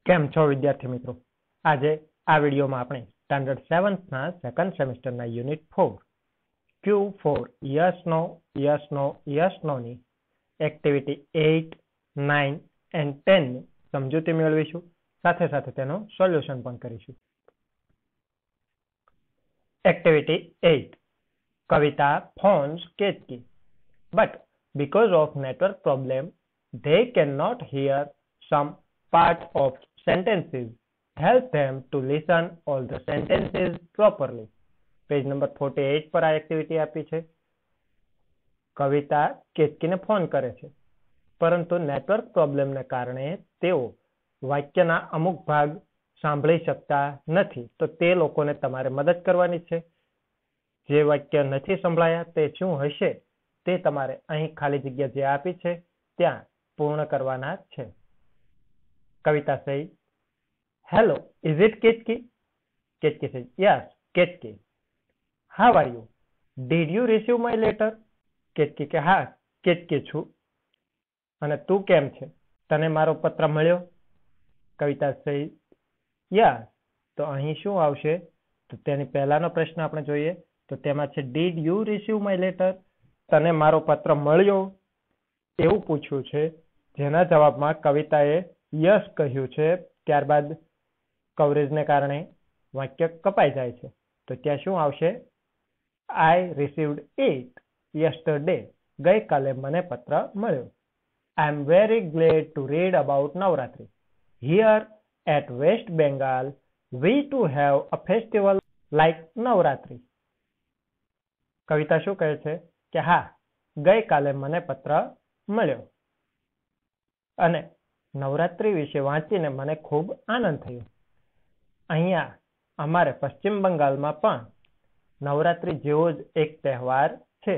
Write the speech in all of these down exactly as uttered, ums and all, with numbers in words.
કેમ છો વિદ્યાર્થી મિત્રો? આજે આ વિડીયોમાં આપણે સ્ટાન્ડર્ડ સેવન્થના સેકન્ડ સેમિસ્ટરના unit four Q four yes no yes no yes નોની એક્ટિવિટી એટ નાઇન એન્ડ ટેનની સમજૂતી મેળવીશું. સાથે સાથે તેનું સોલ્યુશન પણ કરીશું. Activity eight. Kavita phones Ketki, but because of network problem, they cannot hear some part of sentences. Help them to listen all the sentences properly. Page number forty-eight પર આ એક્ટિવિટી આપી છે. કવિતા કેતકીને ફોન કરે છે, પરંતુ network પ્રોબ્લેમને કારણે તેઓ વાક્યના અમુક ભાગ સાંભળી શકતા નથી. તો તે લોકોને તમારે મદદ કરવાની છે. જે વાક્ય નથી સંભળાયા તે શું હશે તે તમારે અહીં ખાલી જગ્યા જે આપી છે ત્યાં પૂર્ણ કરવાના છે. કવિતા says, hello, is it Ketki? Ketki says, yes, Ketki. How are you? Did you receive my letter? Ketki કે હા, Ketki છું. અને તું કેમ છે? તને મારો પત્ર મળ્યો? કવિતા says, yes. તો અહીં શું આવશે? તો તેની પહેલાનો પ્રશ્ન આપણે જોઈએ. તો તેમાં છે did you receive my letter? તને મારો પત્ર મળ્યો એવું પૂછ્યું છે, જેના જવાબમાં કવિતાએ યસ કહ્યું છે. ત્યારબાદ કવરેજને કારણે વાક્ય કપાઈ જાય છે. તો ત્યાં શું આવશે? I received it yesterday. ગઈકાલે મને પત્ર મળ્યો. I am very glad to read about Navratri. Here at West Bengal we too have a festival like Navratri. Kavita શું કહે છે કે હા, ગઈકાલે મને પત્ર મળ્યો અને નવરાત્રી વિશે વાંચીને મને ખૂબ આનંદ થયો. અહીંયા અમારે પશ્ચિમ બંગાળમાં પણ નવરાત્રી જેવો જ એક તહેવાર છે.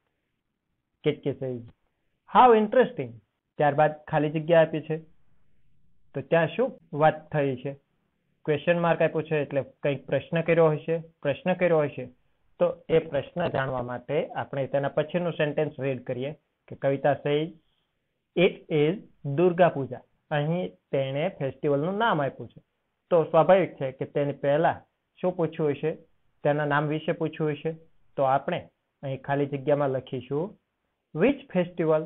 Ketki says, how interesting. ત્યારબાદ ખાલી જગ્યા આપી છે. તો ત્યાં શું વાત થઈ છે? ક્વેશ્ચન માર્ક આપ્યું છે એટલે કંઈક પ્રશ્ન કર્યો હશે. પ્રશ્ન કર્યો હશે તો એ પ્રશ્ન જાણવા માટે આપણે તેના પછીનું સેન્ટેન્સ રીડ કરીએ કે કવિતા says, it is Durga Puja. અહીં તેણે ફેસ્ટિવલનું નામ આપ્યું છે. તો સ્વાભાવિક છે કે તેની પહેલા શું પૂછ્યું હશે? તેના નામ વિશે પૂછ્યું હશે. તો આપણે અહીં ખાલી જગ્યામાં લખીશું which festival.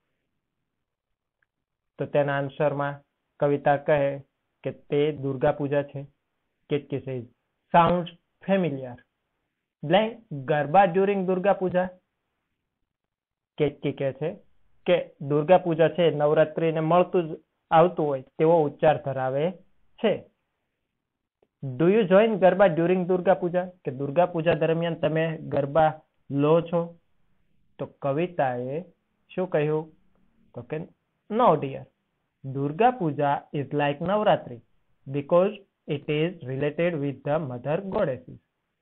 તો તેના આન્સરમાં કવિતા કહે કે તે દુર્ગા પૂજા છે. Ketki says, sounds familiar. Blank garba during Durga Puja. Ketki કહે છે કે દુર્ગા પૂજા છે નવરાત્રીને મળતું જ આવતું હોય તેવો ઉચ્ચાર ધરાવે છે. Do you join garba during Durga Puja? કે દુર્ગા પૂજા દરમિયાન તમે ગરબા લો છો? તો કવિતાએ શું કહ્યું? તો કે no dear, Durga Puja is like Navratri because it is related with the mother goddesses.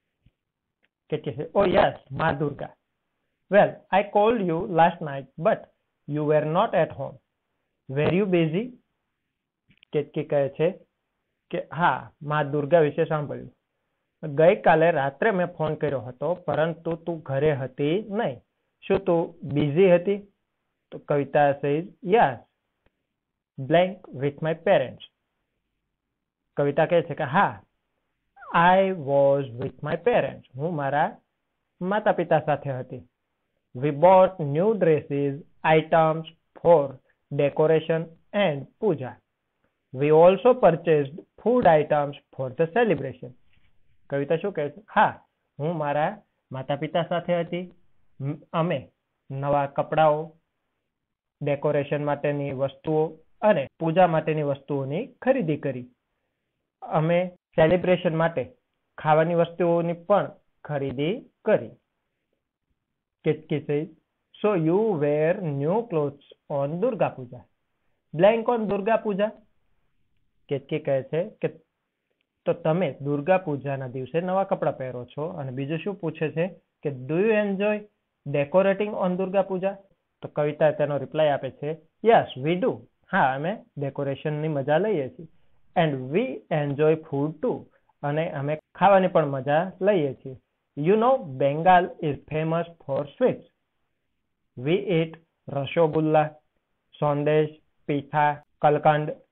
Oh yes, Ma Durga. Well, I called you last night, but you were not at home. Were you busy? Ketki કહે છે કે હા, મા દુર્ગા વિશે સાંભળ્યું. ગઈકાલે રાત્રે મેં ફોન કર્યો હતો, પરંતુ તું ઘરે હતી નહીં. શું તું બિઝી હતી? તો કવિતા says, yes, blank with my parents. કવિતા કહે છે કે હા, I was with my parents. હું મારા માતા પિતા સાથે હતી. We bought new dresses, items for decoration and puja. We also purchased food items for the celebration. કવિતા શું કહે છે? હા, હું મારા માતા પિતા સાથે હતી. અમે નવા કપડાઓ, ડેકોરેશન માટેની વસ્તુઓ અને પૂજા માટેની વસ્તુઓની ખરીદી કરી. અમે સેલિબ્રેશન માટે ખાવાની વસ્તુઓની પણ ખરીદી કરી. Ketaki says, so you wear new clothes on Durga Puja. Blank on Durga Puja. Ketaki કહે છે કે તો તમે દુર્ગા પૂજાના દિવસે નવા કપડા પહેરો છો. અને બીજું શું પૂછે છે કે do you enjoy decorating on Durga Puja? તો કવિતા તેનો રિપ્લાય આપે છે યસ વી ડુ. હા, અમે ડેકોરેશનની મજા લઈએ છીએ. And we enjoy food too. અને અમે ખાવાની પણ મજા લઈએ છીએ. You know, Bengal is famous for sweets. We eat rasgulla, sondesh, pitha, kalkand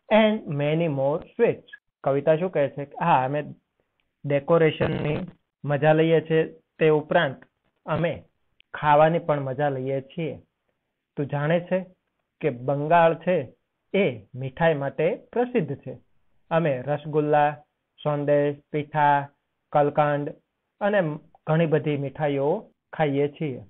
and many more sweets. કવિતા શું કહે છે? હા, અમે ડેકોરેશનની મજા લઈએ છીએ, તે ઉપરાંત અમે ખાવાની પણ મજા લઈએ છીએ. તું જાણે છે કે બંગાળ છે એ મીઠાઈ માટે પ્રસિદ્ધ છે. અમે રસગુલ્લા, સંદેશ, પીઠા, કલકંદ અને ઘણી બધી મીઠાઈઓ ખાઈએ છીએ.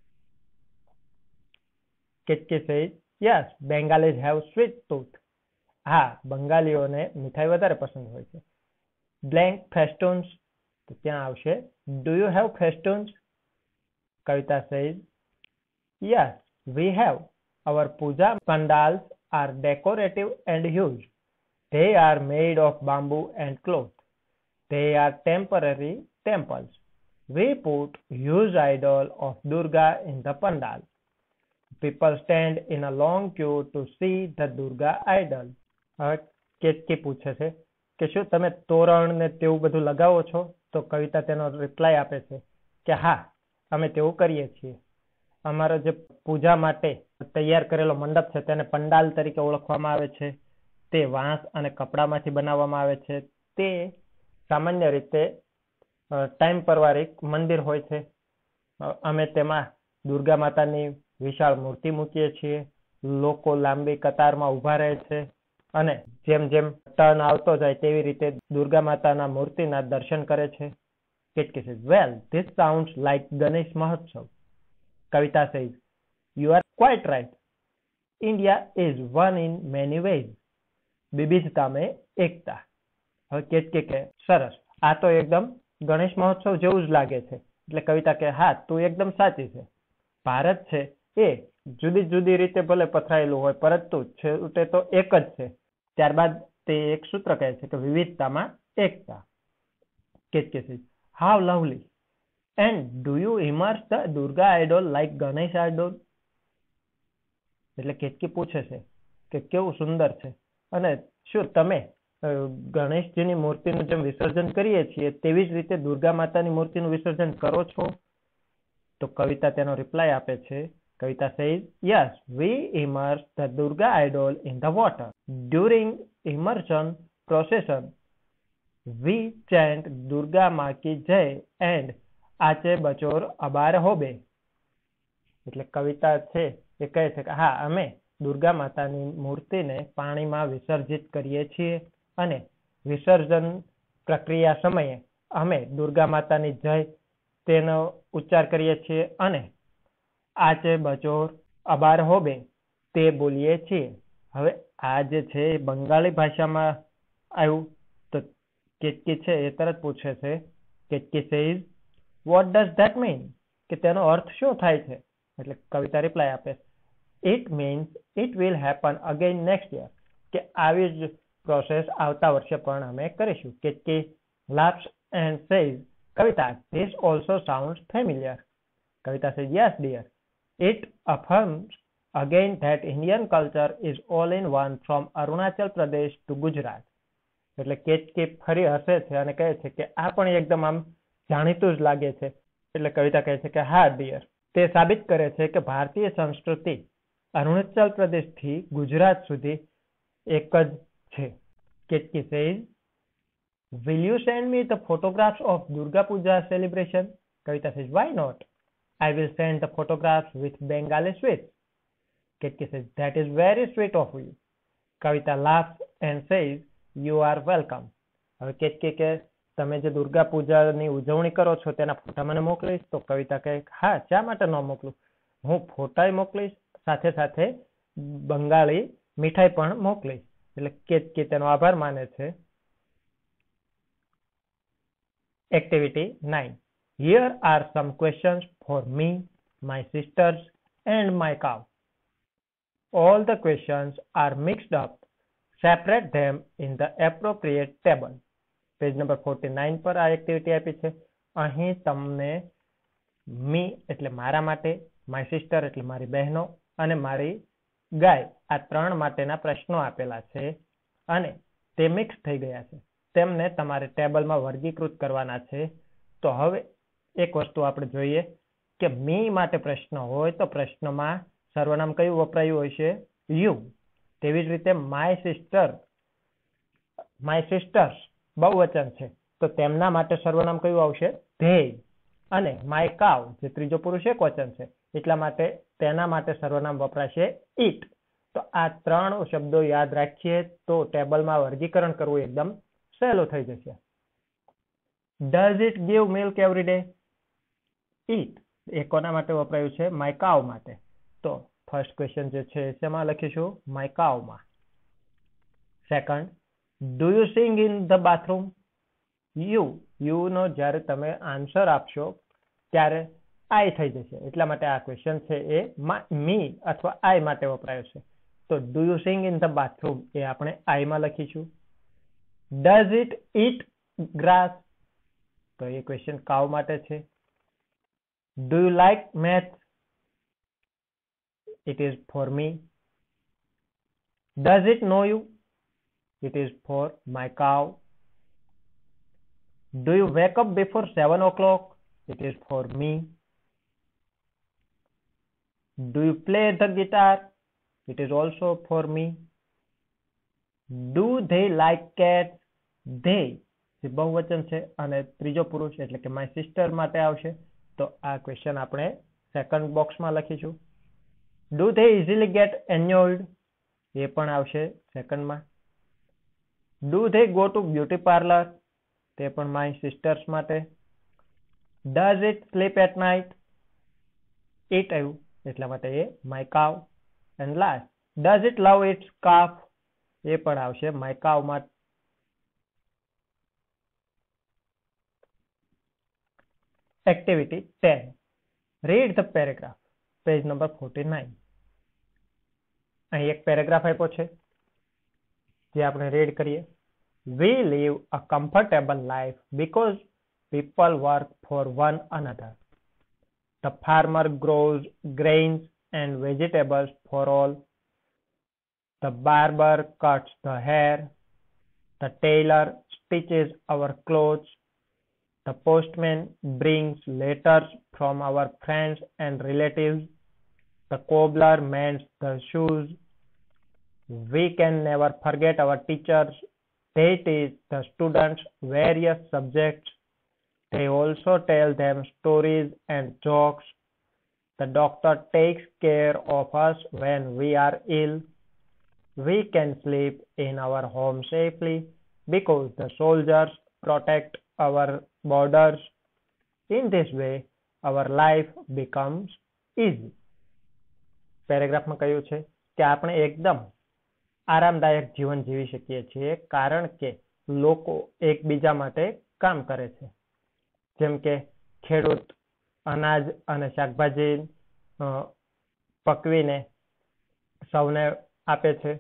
Ketaki says, yes, Bengalis have sweet tooth. હા, બંગાળીઓને મીઠાઈ વધારે પસંદ હોય છે. Blank festoons, તો ત્યાં આવશે do you have festoons? Kavita says, yes, we have. Our puja pandals are decorative and huge. They are made of bamboo and cloth. They are temporary temples. We put huge idol of Durga in the pandal. People stand in a long queue to see the Durga idol. હવે કેતકી પૂછે છે કે શું તમે તોરણ ને તેવું બધું લગાવો છો? તો કવિતા તેનો રિપ્લાય આપે છે કે હા, અમે તેવું કરીએ છીએ. અમારો જે પૂજા માટે તૈયાર કરેલો મંડપ છે તેને પંડાલ તરીકે ઓળખવામાં આવે છે. તે વાંસ અને કપડામાંથી બનાવવામાં આવે છે. તે સામાન્ય રીતે ટાઈમ પરવારિક મંદિર હોય છે. અમે તેમાં દુર્ગા માતાની વિશાળ મૂર્તિ મૂકીએ છીએ. લોકો લાંબી કતારમાં ઊભા રહે છે અને જેમ જેમ ટર્ન આવતો જાય તેવી રીતે દુર્ગા માતાના મૂર્તિના દર્શન કરે છે. Ketki says, well, this sounds like Ganesh Mahotsav. Kavita says, you are quite right. India is one in many ways. વિવિધતા में એકતા. હવે કેતકી કે સરસ, આ તો એકદમ ગણેશ મહોત્સવ જેવું જ લાગે છે. એટલે કવિતા કે હા, તું એકદમ સાચી છે. ભારત છે એ જુદી જુદી રીતે ભલે પથરાયેલું હોય પરંતુ છેવટે તો એક જ છે. ત્યારબાદ તે એક સૂત્ર કહે છે કે વિવિધતામાં એકતા. Ketaki says, how lovely. And do you immerse the Durga idol like Ganesh idol? એટલે કેતકી પૂછે છે કે કેવું સુંદર છે અને શું તમે ગણેશજીની મૂર્તિનું જેમ વિસર્જન કરીએ છીએ તેવી જ રીતે દુર્ગા માતાની મૂર્તિનું વિસર્જન કરો છો? તો કવિતા તેનો રિપ્લાય આપે છે. Kavita says, yes, we immerse the Durga idol in the water. During immersion procession, we chant Durga Ma ki jai and Ache Bachor Abar Hobe. એટલે કવિતા છે એ કહે છે કે હા, અમે દુર્ગા માતાની મૂર્તિને પાણીમાં વિસર્જિત કરીએ છીએ અને વિસર્જન પ્રક્રિયા સમયે અમે દુર્ગા માતાની જય તેનો ઉચ્ચાર કરીએ છીએ અને આચે બચોર અબાર હોબે તે બોલીએ છીએ. હવે આ જે છે બંગાળી ભાષામાં આવ્યું તો કેતકી છે એ તરત પૂછે છે. Ketki says, what does that mean? કે તેનો અર્થ શું થાય છે? એટલે કવિતા રિપ્લાય આપે, it means it will happen again next year. કે આવી જ પ્રોસેસ આવતા વર્ષે પણ અમે કરીશું. Ketaki laughs and says, Kavita, this also sounds familiar. Kavita says, yes dear. It affirms again that Indian culture is all in one from Arunachal Pradesh to Gujarat. એટલે કેતકી ફરી હસે છે અને કહે છે કે આ પણ એકદમ આમ જાણીતું જ લાગે છે. એટલે કવિતા કહે છે કે હા ડિયર, તે સાબિત કરે છે કે ભારતીય સંસ્કૃતિ અરુણાચલ પ્રદેશથી ગુજરાત સુધી એક જ છે. Ketki says, will you send me the photographs of Durga Puja celebration? Kavita says, why not? I will send the photographs with Bengali sweets. Ketki says, that is very sweet of you. Kavita laughs and says, you are welcome. હવે કેતકી કે તમે જે દુર્ગા પૂજાની ઉજવણી કરો છો તેના ફોટા મને મોકલીશ? તો કવિતા કહે હા, શા માટે ન મોકલું, હું ફોટાય મોકલીશ, સાથે સાથે બંગાળી મીઠાઈ પણ મોકલીશ. એટલે કેતકી તેનો આભાર માને છે. Activity nine. Here are some questions for me, my sisters and my cow. All the questions are mixed up. Separate them in the appropriate table. Page number forty-nine પર આ એક્ટિવિટી આપી છે. અહીં તમને મી એટલે મારા માટે, માય સિસ્ટર એટલે મારી બહેનો અને મારી ગાય આ ત્રણ માટેના પ્રશ્નો આપેલા છે અને તે મિક્સ થઈ ગયા છે. તેમને તમારે ટેબલમાં વર્ગીકૃત કરવાના છે. તો હવે એક વસ્તુ આપણે જોઈએ કે મી માટે પ્રશ્ન હોય તો પ્રશ્નમાં સર્વનામ કયું વપરાયું હોય છે? યુ. તેવી જ રીતે માય સિસ્ટર માય સિસ્ટર્સ બહુવચન છે તો તેમના માટે સર્વનામ કયું આવશે? ધેય. અને માય કાવ જે ત્રીજો પુરુષ એક વચન છે એટલા માટે તેના માટે સર્વનામ વપરાશે ઇટ. તો આ ત્રણ શબ્દો યાદ રાખીએ તો ટેબલમાં વર્ગીકરણ કરવું એકદમ સહેલું થઈ જશે. Does it give milk every day it કોના માટે વપરાયું છે? માય કાવ માટે. તો ફર્સ્ટ ક્વેશ્ચન જે છે શેમાં લખીશું? માય કાવમાં. Second, do you sing in the bathroom? You you know જ્યારે તમે આન્સર આપશો ત્યારે આઈ થઈ જશે એટલા માટે આ ક્વેશ્ચન છે એ મી અથવા આઈ માટે વપરાયો છે. તો do you sing in the bathroom એ આપણે આઈમાં લખીશું. Does it eat grass? તો એ ક્વેશ્ચન કાવ માટે છે. Do you like math? It is for me. Does it know you? It is for my cow. Do you wake up before seven o'clock? It is for me. Do you play the guitar? It is also for me. Do they like cats? They જે બહુવચન છે અને ત્રીજો પુરુષ એટલે કે my sister માટે આવશે તો આ ક્વેશ્ચન આપણે સેકન્ડ બોક્સમાં લખીશું. Do they easily get annoyed? એ પણ આવશે સેકન્ડમાં. Do they go to beauty parlor? તે પણ માય સિસ્ટર્સ માટે. Does it sleep at night? It આવ્યું એટલા માટે એ my cow. And last, does it love its calf? એ પણ આવશે માય કાવ માટે. Activity ten. Read the paragraph. Page number forty nine. અહીં એક પેરેગ્રાફ આપ્યો છે જે આપણે રીડ કરીએ. We live a comfortable life because people work for one another. The farmer grows grains and vegetables for all. The barber cuts the hair. The tailor stitches our clothes. The postman brings letters from our friends and relatives. The cobbler mends the shoes. We can never forget our teachers. They teach the students various subjects. They also tell them stories and jokes. The doctor takes care of us when we are ill. We can sleep in our home safely because the soldiers protect our borders. In this way, our life becomes easy. પેરેગ્રાફમાં કહ્યું છે કે આપણે એકદમ આરામદાયક જીવન જીવી શકીએ છીએ કારણ કે લોકો એકબીજા માટે કામ કરે છે. જેમ કે ખેડૂત અનાજ અને શાકભાજી પકવીને સૌને આપે છે.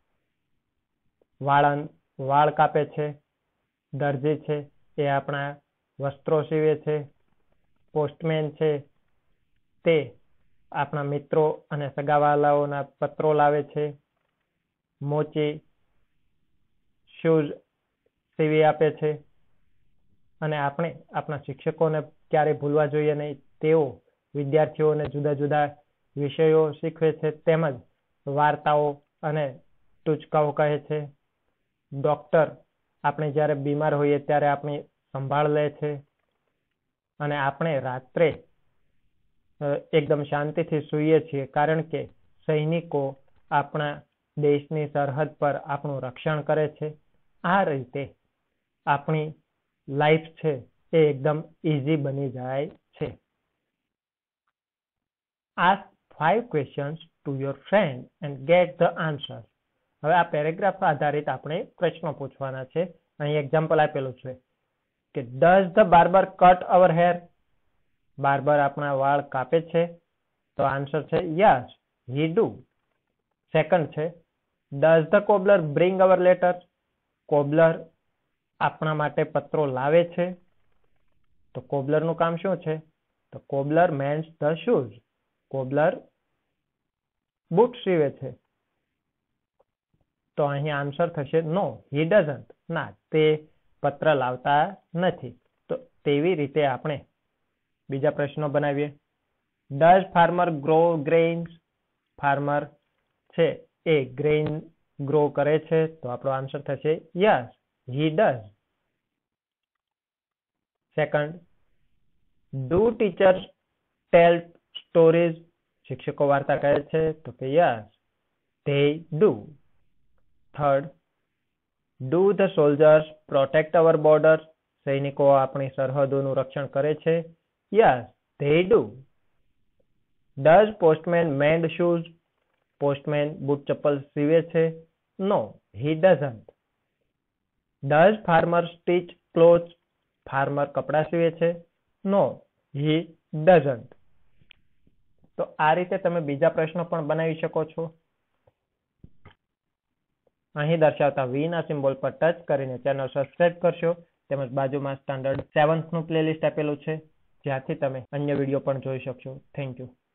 વાળંદ વાળ કાપે છે. દરજી છે એ આપણા વસ્ત્રો સીવે છે. પોસ્ટમેન છે તે આપણા મિત્રો અને સગાવાલાઓના પત્રો લાવે છે. મોચી શૂઝ સીવી આપે છે. અને આપણે આપણા શિક્ષકોને ક્યારેય ભૂલવા જોઈએ નહીં. તેઓ વિદ્યાર્થીઓને જુદા જુદા વિષયો શીખવે છે તેમજ વાર્તાઓ અને ટૂચકાઓ કહે છે. ડોક્ટર આપણે જ્યારે બીમાર હોઈએ ત્યારે આપણી સંભાળ લે છે. અને આપણે રાત્રે એકદમ શાંતિથી સૂઈએ છીએ કારણ કે સૈનિકો આપણા દેશની સરહદ પર આપણું રક્ષણ કરે છે. આ રીતે આપણી લાઈફ છે એ એકદમ ઈઝી બની જાય છે. Ask five questions to your friend and get the answer. હવે આ પેરેગ્રાફ આધારિત આપણે પ્રશ્નો પૂછવાના છે. અહીં એક્ઝામ્પલ આપેલું છે કે does the barber cut our hair? Barber આપણા વાળ કાપે છે? તો આન્સર છે યસ હી ડુ. સેકન્ડ છે does the cobbler bring our letters? Cobbler આપણા માટે પત્રો લાવે છે? તો કોબલરનું કામ શું છે? તો cobbler mends the shoes. Cobbler બૂટ સીવે છે. તો અહીં આન્સર થશે નો હી ડઝન્ટ. ના, તે પત્ર લાવતા નથી. તો તેવી રીતે આપણે બીજા પ્રશ્નો બનાવીએ. Does farmer grow grains? Farmer છે એ ગ્રેઇન ગ્રો કરે છે? તો આપણો આન્સર થશે yes he does. Second, do teachers tell stories? શિક્ષકો વાર્તા કહે છે? તો કે yes, they do. Third, do the soldiers protect our borders? સૈનિકો આપણી સરહદોનું રક્ષણ કરે છે? Yes, they do. Does postman mend shoes? Postman બૂટ ચપ્પલ સીવે છે? No, he doesn't. Does farmer stitch clothes? Farmer કપડા સીવે છે? No, he doesn't. તો આ રીતે તમે બીજા પ્રશ્નો પણ બનાવી શકો છો. અહીં દર્શાવતા વી ના સિમ્બોલ પર ટચ કરીને ચેનલ સબસ્ક્રાઇબ કરશો. તેમજ બાજુમાં સ્ટાન્ડર્ડ સેવન્થ નું પ્લેલિસ્ટ આપેલું છે, જ્યાંથી તમે અન્ય વિડીયો પણ જોઈ શકશો. Thank you.